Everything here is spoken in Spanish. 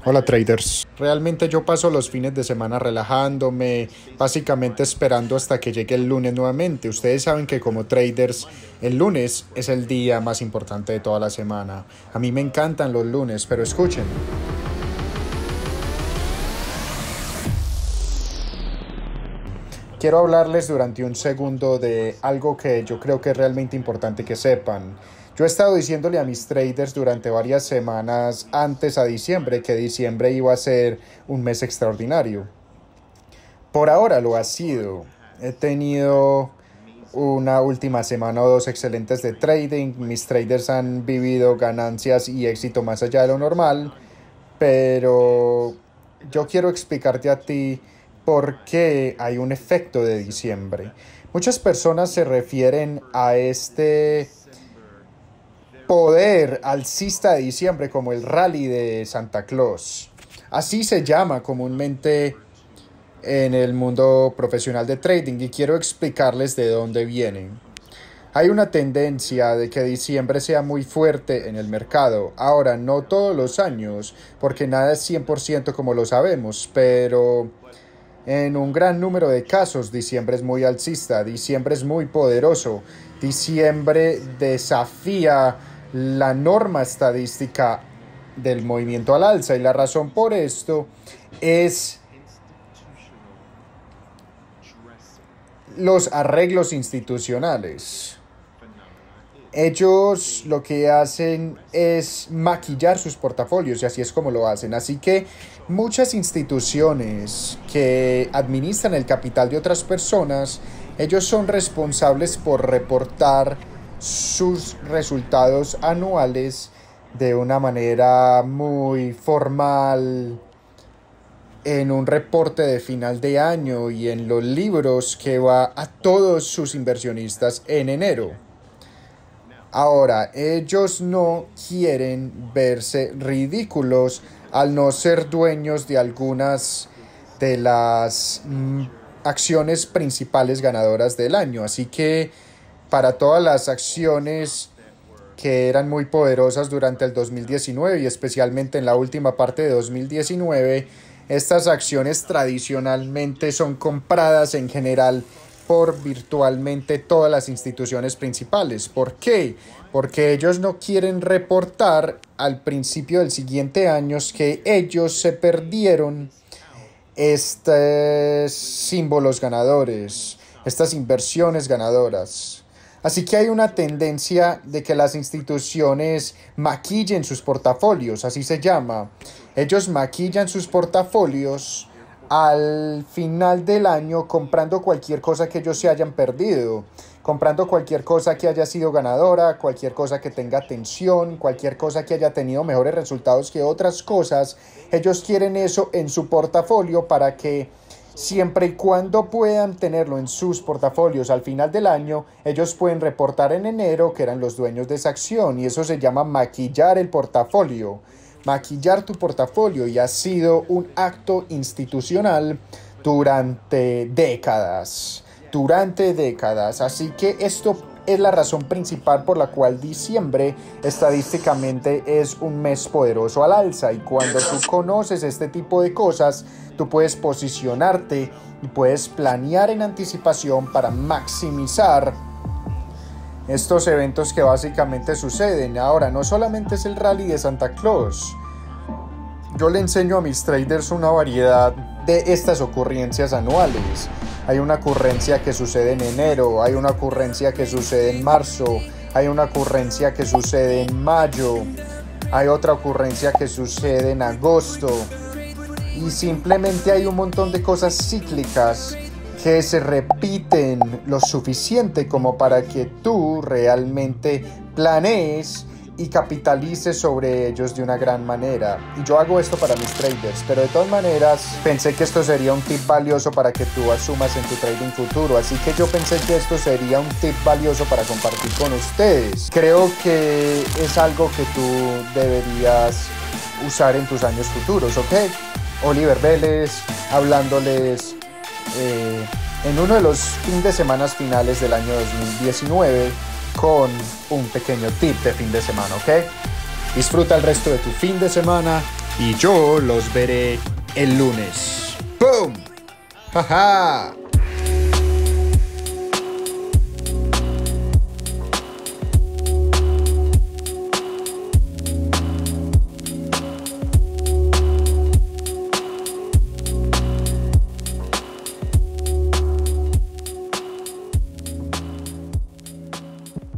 Hola traders. Realmente yo paso los fines de semana relajándome, básicamente esperando hasta que llegue el lunes nuevamente. Ustedes saben que como traders el lunes es el día más importante de toda la semana. A mí me encantan los lunes, pero escuchen. Quiero hablarles durante un segundo de algo que yo creo que es realmente importante que sepan. Yo he estado diciéndole a mis traders durante varias semanas antes a diciembre que diciembre iba a ser un mes extraordinario. Por ahora lo ha sido. He tenido una última semana o dos excelentes de trading. Mis traders han vivido ganancias y éxito más allá de lo normal. Pero yo quiero explicarte a ti por qué hay un efecto de diciembre. Muchas personas se refieren a este poder alcista de diciembre como el rally de Santa Claus. Así se llama comúnmente en el mundo profesional de trading y quiero explicarles de dónde vienen. Hay una tendencia de que diciembre sea muy fuerte en el mercado. Ahora, no todos los años, porque nada es 100% como lo sabemos, pero en un gran número de casos diciembre es muy alcista, diciembre es muy poderoso, diciembre desafía la norma estadística del movimiento al alza y la razón por esto es los arreglos institucionales. Ellos lo que hacen es maquillar sus portafolios y así es como lo hacen. Así que muchas instituciones que administran el capital de otras personas, ellos son responsables por reportar sus resultados anuales de una manera muy formal en un reporte de final de año y en los libros que va a todos sus inversionistas en enero. Ahora, ellos no quieren verse ridículos al no ser dueños de algunas de las acciones principales ganadoras del año. Así que para todas las acciones que eran muy poderosas durante el 2019 y especialmente en la última parte de 2019, estas acciones tradicionalmente son compradas en general por virtualmente todas las instituciones principales. ¿Por qué? Porque ellos no quieren reportar al principio del siguiente año que ellos se perdieron estos símbolos ganadores, estas inversiones ganadoras. Así que hay una tendencia de que las instituciones maquillen sus portafolios, así se llama. Ellos maquillan sus portafolios al final del año comprando cualquier cosa que ellos se hayan perdido, comprando cualquier cosa que haya sido ganadora, cualquier cosa que tenga atención, cualquier cosa que haya tenido mejores resultados que otras cosas. Ellos quieren eso en su portafolio para que siempre y cuando puedan tenerlo en sus portafolios al final del año, ellos pueden reportar en enero que eran los dueños de esa acción y eso se llama maquillar el portafolio. Maquillar tu portafolio y ha sido un acto institucional durante décadas. Así que esto es la razón principal por la cual diciembre estadísticamente es un mes poderoso al alza y cuando tú conoces este tipo de cosas, tú puedes posicionarte y puedes planear en anticipación para maximizar estos eventos que básicamente suceden. Ahora, no solamente es el rally de Santa Claus. Yo le enseño a mis traders una variedad de estas ocurrencias anuales. Hay una ocurrencia que sucede en enero, hay una ocurrencia que sucede en marzo, hay una ocurrencia que sucede en mayo, hay otra ocurrencia que sucede en agosto. Y simplemente hay un montón de cosas cíclicas que se repiten lo suficiente como para que tú realmente planees y capitalices sobre ellos de una gran manera. Y yo hago esto para mis traders, pero de todas maneras pensé que esto sería un tip valioso para que tú asumas en tu trading futuro. Así que yo pensé que esto sería un tip valioso para compartir con ustedes. Creo que es algo que tú deberías usar en tus años futuros, ¿ok? Oliver Vélez, hablándoles en uno de los fines de semana finales del año 2019 con un pequeño tip de fin de semana, ¿ok? Disfruta el resto de tu fin de semana Y yo los veré el lunes. ¡Pum! ¡Ja, ja!